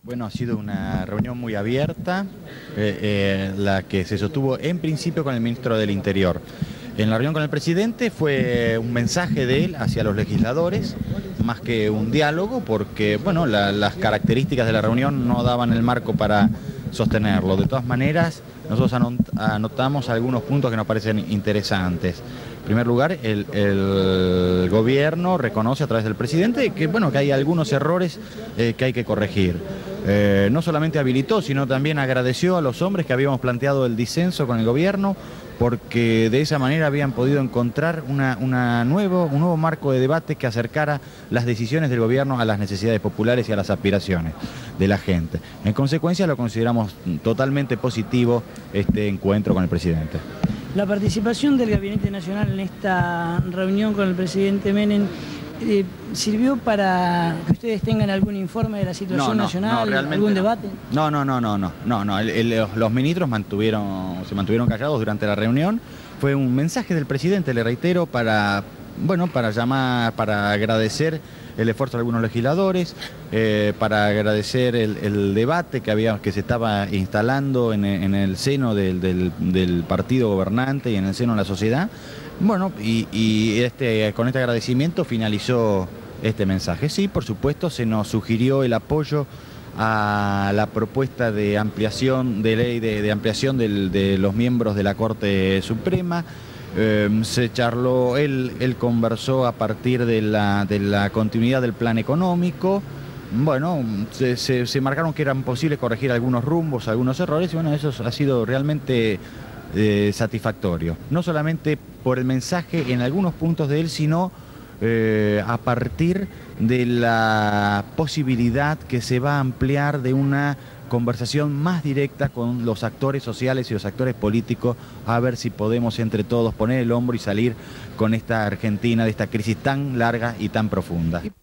Bueno, ha sido una reunión muy abierta, la que se sostuvo en principio con el ministro del Interior. En la reunión con el presidente fue un mensaje de él hacia los legisladores, más que un diálogo, porque bueno, las características de la reunión no daban el marco para sostenerlo. De todas maneras, nosotros anotamos algunos puntos que nos parecen interesantes. En primer lugar, el gobierno reconoce a través del presidente que, bueno, que hay algunos errores que hay que corregir. No solamente habilitó, sino también agradeció a los hombres que habíamos planteado el disenso con el gobierno, porque de esa manera habían podido encontrar un nuevo marco de debate que acercara las decisiones del gobierno a las necesidades populares y a las aspiraciones de la gente. En consecuencia, lo consideramos totalmente positivo este encuentro con el presidente. La participación del Gabinete Nacional en esta reunión con el presidente Menem ¿sirvió para que ustedes tengan algún informe de la situación nacional, algún debate? No. Los ministros se mantuvieron callados durante la reunión. Fue un mensaje del presidente, le reitero, para agradecer el esfuerzo de algunos legisladores, para agradecer el debate que se estaba instalando en el seno del partido gobernante y en el seno de la sociedad. Bueno, con este agradecimiento finalizó este mensaje. Sí, por supuesto, se nos sugirió el apoyo a la propuesta de ampliación de ley de ampliación de los miembros de la Corte Suprema. Se charló, él conversó a partir de la continuidad del plan económico. Bueno, se marcaron que eran posibles corregir algunos rumbos, algunos errores, y bueno, eso ha sido realmente satisfactorio. No solamente por el mensaje en algunos puntos de él, sino a partir de la posibilidad que se va a ampliar de una conversación más directa con los actores sociales y los actores políticos, a ver si podemos entre todos poner el hombro y salir con esta Argentina de esta crisis tan larga y tan profunda.